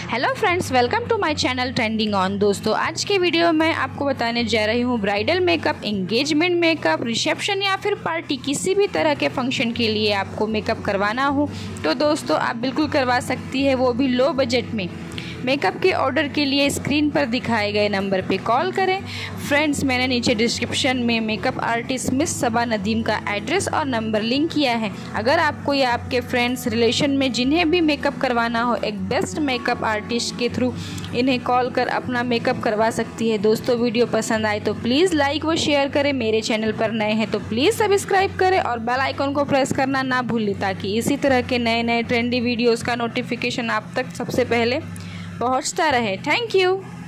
Hello friends, welcome to my channel trending on. दोस्तों, आज के वीडियो में आपको बताने जा रही हूँ bridal makeup, engagement makeup, reception या फिर पार्टी, किसी भी तरह के फंक्शन के लिए आपको मेकअप करवाना हो तो दोस्तों आप बिल्कुल करवा सकती है, वो भी लो बजट में। मेकअप के ऑर्डर के लिए स्क्रीन पर दिखाए गए नंबर पे कॉल करें। फ्रेंड्स, मैंने नीचे डिस्क्रिप्शन में makeup artist miss Saba Nadeem का एड्रेस और नंबर लिंक किया है। अगर आपको या आपके फ्रेंड्स रिलेशन में जिन्हें भी मेकअप करवाना हो, एक बेस्ट मेकअप आर्टिस्ट के थ्रू इन्हें कॉल कर अपना मेकअप करवा सकती है। दोस्तों, वीडियो पसंद आए तो प्लीज़ लाइक व शेयर करें। मेरे चैनल पर नए हैं तो प्लीज़ सब्सक्राइब करें और बेल आइकन को प्रेस करना ना भूलें, ताकि इसी तरह के नए नए ट्रेंडी वीडियोज़ का नोटिफिकेशन आप तक सबसे पहले पहुंचता रहे। Thank you.